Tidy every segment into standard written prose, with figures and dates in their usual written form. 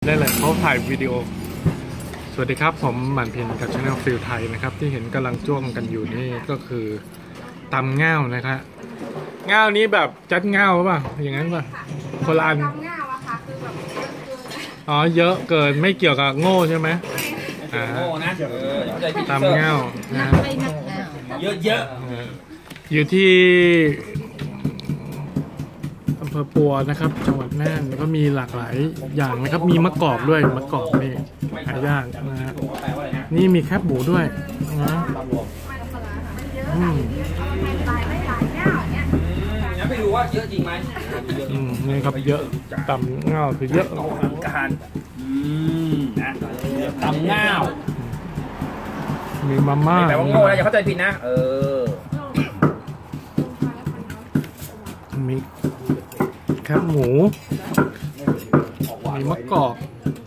ได้เลยเขาถ่ายวิดีโอสวัสดีครับผมหมั่นเพียรกับ Channel ฟิลไทยนะครับที่เห็นกำลังจ้วงกันอยู่นี่ก็คือตำง่าวนะครับง่าวนี้แบบจัดง่าวป่ะอย่างนั้นป่ะคนละอันตำง่าวอะค่ะคือแบบอ๋อเยอะเกินไม่เกี่ยวกับโง่ใช่ไหมโง่นะตำง่าวนะเยอะอยู่ที่อำเภอปัวนะครับจังหวัดน่านก็มีหลากหลายอย่างนะครับมีมะกอกด้วยมะกอกนี่หายากนะฮะนี่มีแคบหมูด้วยนะงั้นไปดูว่าเยอะจริงไหมนี่ครับเยอะตำง่าวคือเยอะการนะตำง่าวมีมาม่าแต่ว่าโง่นะอย่าเข้าใจผิดนะมีแคบหมูมีมะกอก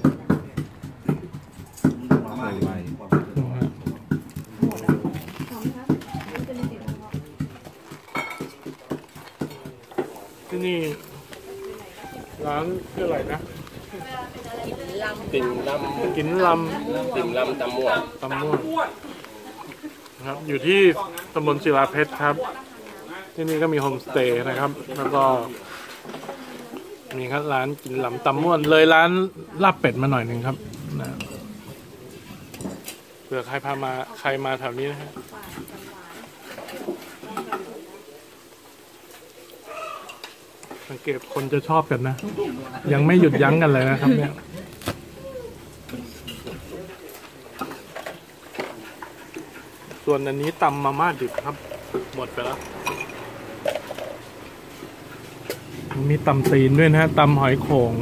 ที่นี่ร้านชื่ออะไรนะติ่มลำติ่มลำตำม่วนครับอยู่ที่ตำบลศิลาเพชรครับที่นี่ก็มีโฮมสเตย์นะครับแล้วก็มีครับร้านกินลำตำม่วนเลยร้านลาบเป็ดมาหน่อยหนึ่งครับนะเผื่อใครมาแถวนี้นะฮะสังเกตคนจะชอบกันนะยังไม่หยุดยั้งกันเลยนะครับเนี่ยส่วนอันนี้ตำมาม่าดิบครับหมดไปแล้วมีตำตีนด้วยนะฮะตำหอยโข่ง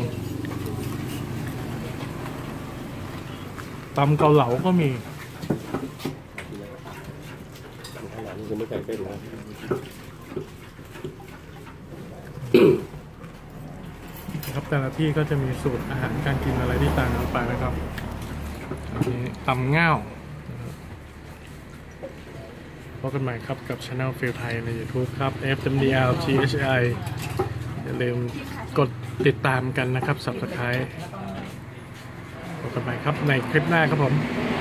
ตำเกาเหลาก็มีครับแต่ละที่ก็จะมีสูตรอาหารการกินอะไรที่ต่างกันไปนะครับอันนี้ตำง่าวพบกันใหม่ครับกับ Channel ฟิลไทยใน YouTube ครับ FMDLTHI อย่าลืมกดติดตามกันนะครับ Subscribe พบกันใหม่ครับในคลิปหน้าครับผม